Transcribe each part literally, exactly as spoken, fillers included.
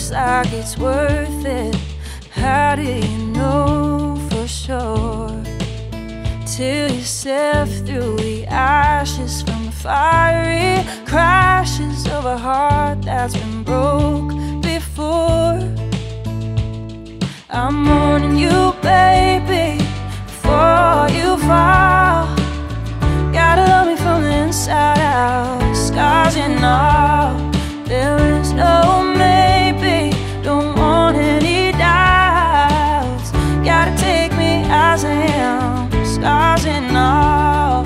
looks like it's worth it. How do you know for sure? Till you sift through the ashes from the fiery crashes of a heart that's been broke before. I'm mourning you, baby, before you fall. Gotta love me from the inside out, scars and all. There is no maybe, don't want any doubts. Gotta take me as I am, scars and all.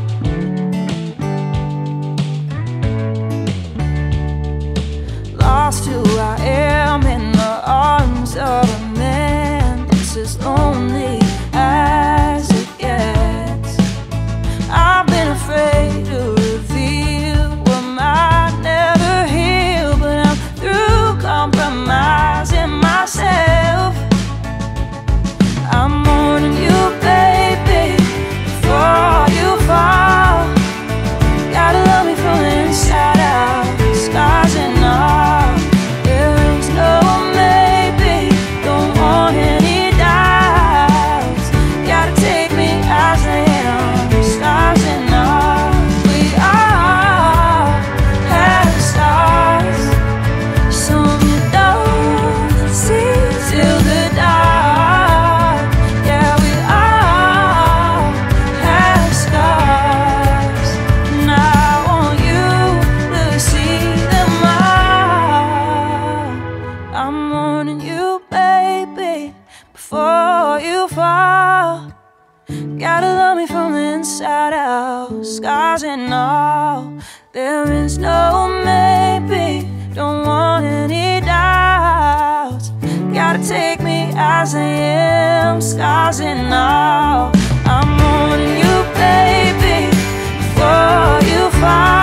Lost who I am in the arms of a man that's as lonely as it gets. I've been afraid to reveal what might never heal, but I'm through compromising myself. I'm mourning you, baby, before you fall. Gotta love me from the inside out, scars and all. There is no maybe, don't want any doubts. Gotta take me as I am, scars and all. We all have stars, some you don't see till the dark. Yeah, we all have scars, and I want you to see them all. I'm mourning you, baby, before you fall. Gotta love me from the inside out, scars and all. There is no maybe, don't want any doubts. Gotta take me as I am, scars and all. I'm mourning you, baby, before you fall.